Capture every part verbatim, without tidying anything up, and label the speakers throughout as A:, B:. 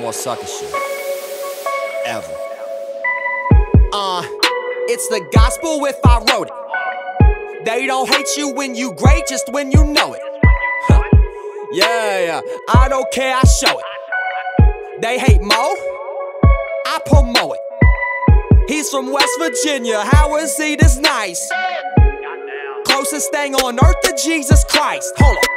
A: more sucker shit ever. Uh, it's the gospel if I wrote it. They don't hate you when you great, just when you know it. Huh. Yeah, yeah, I don't care, I show it. They hate Mo, I promote it. He's from West Virginia, how is he this nice? Closest thing on earth to Jesus Christ. Hold up.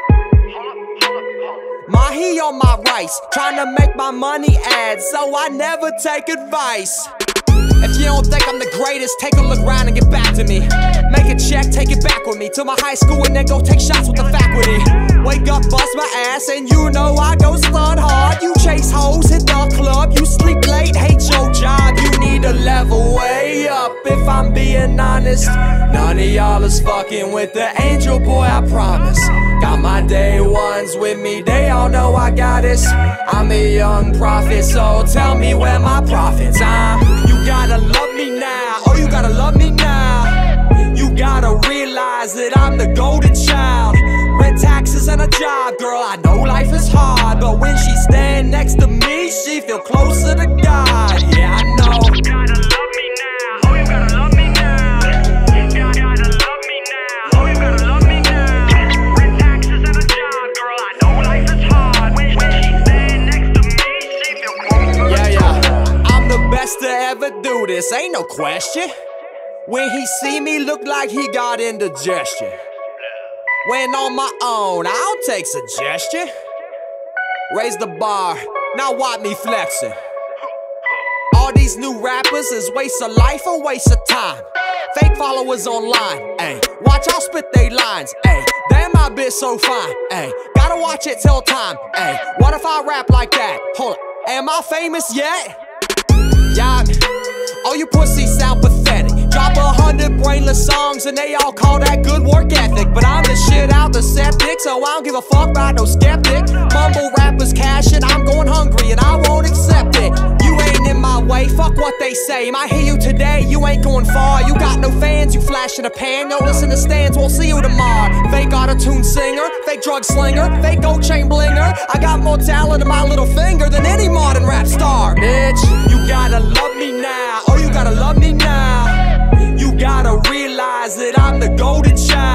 A: Mahi on my rice, trying to make my money add, so I never take advice. If you don't think I'm the greatest, take a look around and get back to me. Make a check, take it back with me to my high school and then go take shots with the faculty. Wake up, bust my ass, and you know I go stud hard. You chase hoes, hit the club, you sleep late, hate your job. You need to level way up, if I'm being honest. None of y'all is fucking with the angel boy, I promise. Got my day ones with me, they all know I got this. I'm a young prophet, so tell me where my profits are. You gotta love me now, oh you gotta love me now. You gotta realize that I'm the golden child. Rent, taxes, and a job, girl, I know life is hard, but when she stand next to me, she feel closer to God. Yeah, I know. You gotta love me now, oh you gotta love me now. You gotta love me now, oh you gotta love me now. Rent, taxes, and a job, girl, I know life is hard. When, when she stand next to me, she feel closer. Yeah, yeah, I'm the best to ever do this, ain't no question. When he see me, look like he got indigestion. When on my own, I'll take suggestion. Raise the bar, now watch me flexing. All these new rappers is waste of life or waste of time. Fake followers online, ayy. Watch I'll spit they lines, ayy. Damn, my bitch so fine, ayy. Gotta watch it till time, ayy. What if I rap like that? Hold up, am I famous yet? Yeah, all you pussies sound pathetic. Drop a hundred brainless songs and they all call that good work ethic. But I'm the shit out the septic, so I don't give a fuck about no skeptic. Mumble rappers cashing, I'm going hungry and I won't accept it. You ain't in my way, fuck what they say. Might hear you today, you ain't going far. You got no fans, you flash in a pan. Yo, listen to stands, we'll see you tomorrow. Fake auto-tune singer, fake drug slinger, fake gold chain blinger. I got more talent in my little finger than any modern rap star, bitch. You gotta love me now, oh you gotta love me now. You gotta realize that I'm the golden child.